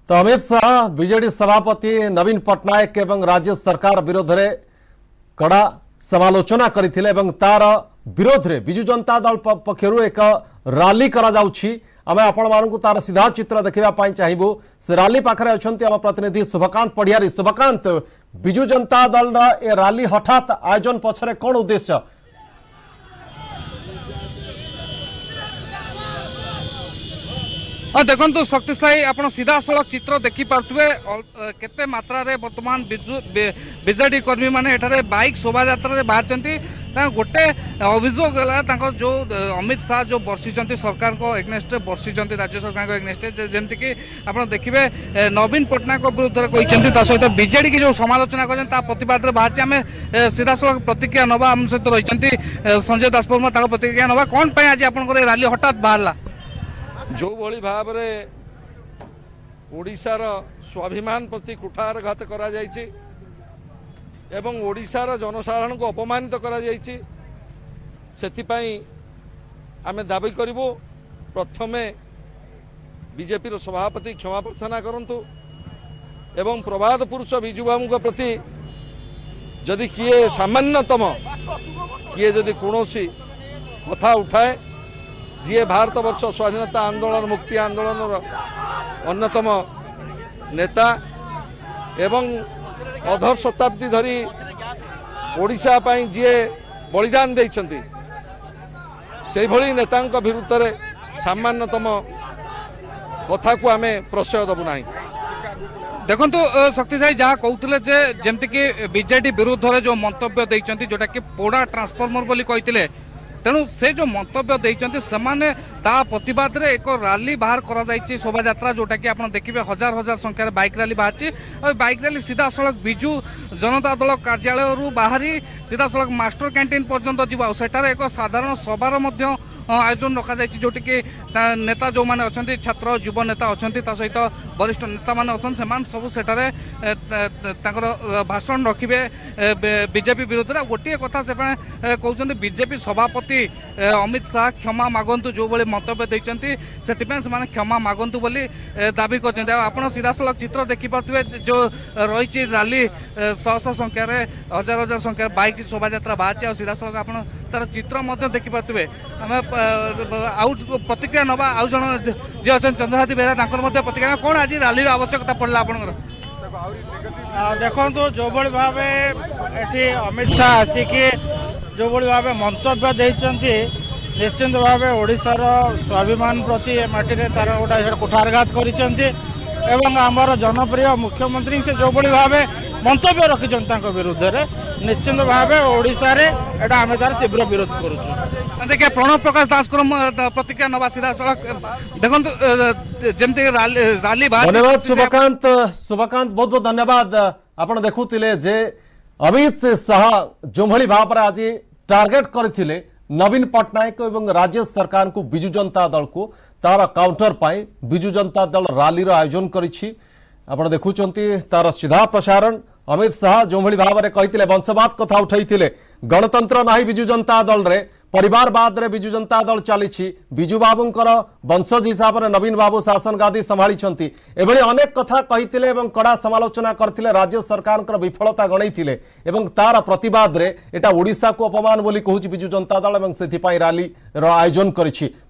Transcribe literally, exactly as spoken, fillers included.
तो अमित शाह बीजेडी सभापति नवीन पट्टनायक एवं राज्य सरकार विरोध में कड़ा समालोचना करथिले एवं तार विरोध में बिजु जनता दल पक्षरु एक रैली करा जाउछि। आमे आपण मानकु तार सीधा चित्र देखिबा पाई चाहिबो। से रैली पाखरे अछंती आम प्रतिनिधि शुभकांत पढ़ियारी। शुभकांत, बिजु जनता दल ए रैली हठात आयोजन पछरे कोन उद्देश्य? देखो तो शक्तिशाली आप सीधा सड़क चित्र देखी पारे केते मात्रा रे वर्तमान बीजेडी कर्मी माने एठारे बाइक शोभा यात्रा बाहर गोटे अभियोग है जो अमित शाह जो बर्षिंट सरकार को एग्नेस्ट बर्षिंट राज्य सरकार को एग्नेस्ट जमती कि आप देखिए नवीन पट्टनायक विरुद्ध कहते सहित बीजेडी की जो समालोचना कर प्रतिवाद बाहर आम सीधा सड़क प्रतिक्रिया नवा आम सहित रही संजय दासवर्मा प्रतिक्रिया नवा कौन आज आप रैली हठात बाहर जो भली भाव में ओडिशार स्वाभिमान प्रति कुठारघात करा जायछि एवं ओडिशार जनसाधारण को अपमानित करा जायछि सेथिपाई आमे दाबी करिवो। प्रथमे बीजेपी सभापति क्षमा प्रार्थना करंतु एवं प्रभात पुरुष बिजु बाबू प्रति जदि किए सामान्यतम किए जदि कोनोसी कथा उठाए जी भारत वर्ष स्वाधीनता आंदोलन मुक्ति आंदोलन अन्यतम नेता एवं अधर शताब्दी धरी ओडिशा पाई जी बलिदान देइछंती से भली नेता विरुद्ध रे सामान्यतम कथा को आमे प्रश्रय दबु नाही। देखो तो शक्तिशाली जहाँ कहते जमती कि बीजेडी विरुद्ध रे जो मंतव्य देइछंती जोटा कि पोड़ा ट्रांसफॉर्मर बोली कहते तेणु से जो मंतव्य देइछंती समाने ता प्रतिवाद रे एक रैली बाहर करा जायछि शोभा यात्रा जोटा कि आप देखिए हजार हजार संख्यार बाइक रैली बाहर और बाइक रैली सीधा सड़क बिजु जनता दल कार्यालय बाहरी सीधा सड़क मास्टर कैंटीन पर्यंत जीवा सेटार एक साधारण सभार मध्य आयोजन रखा जायछि जोटी कि नेता जो माने अछंती छात्र युवा नेता अछंती ता सहित वरिष्ठ नेता माने अछन सेमान सब सेटारे तांकर भाषण रखिबे बीजेपी विरोध रे। गोटे कथा से कहउछंती बीजेपी सभापति अमित शाह क्षमा मागंतु जो बळे मंतव्य देइछंती सेतिपे से माने क्षमा मागंतु बोली दाबी करछंती। आपण सीधा सड़क चित्र देखि पाथुवे जो रहिछि रैली सौ सौ संख्या रे हजार हजार संख्या बाइक शोभा यात्रा बाहर और सीधा सड़क आपण तार चित्र मध्य देखि पाथुवे। हम आउट प्रतिक्रिया नवा आउ जन जे अछन चंद्रहाती बेरा तांकर मध्य प्रतिक्रिया कोन आज रैली आवश्यकता पड़ला आपनकर? देखो जो बड़ी भाव एठी अमित शाह आसिकी जो बड़ी भाव मंतव्य देइचंती निश्चिंत भाव ओडिशार स्वाभिमान प्रति माटी तार गोटे कुठारघात करिचंती एवं आमर जनप्रिय मुख्यमंत्री से जो बड़ी भाव मंतव्य रखिछन विरुद्ध रे निश्चिंत भाव ओडिशा रे एटा आमे तार तीव्र विरोध करूछु। देखिए प्रणव प्रकाश दास को प्रतिक्रिया नवा सीधा सड़क देखो जमती रैली धन्यवाद शुभकांत। शुभकांत बहुत बहुत धन्यवाद। आपण देखुतिले जे अमित शाह जो भली भाव आज टार्गेट करथिले नवीन पट्टनायक एवं राज्य सरकार को बिजु जनता दल को तार काउंटर पाई बिजु जनता दल रैली रो आयोजन करिछि। आपण देखुचंती तार सीधा प्रसारण। अमित शाह जो भली भाव में कहते वंशवाद कथा उठाई गणतंत्र नाही बिजु जनता दल रे परिवारवाद रे बिजु जनता दल चली बिजु बाबूंकर वंशज हिसाब से नवीन बाबू शासन गादी संभाली एभली अनेक कथा कहते एवं कड़ा समालोचना करथिले राज्य सरकार विफलता गणैथिले एवं तार प्रतिवाद रे एटा ओडिशा को अपमान बोली कहूछि बिजु जनता दल एवं सेथिपाई रैली रो आयोजन करिछि।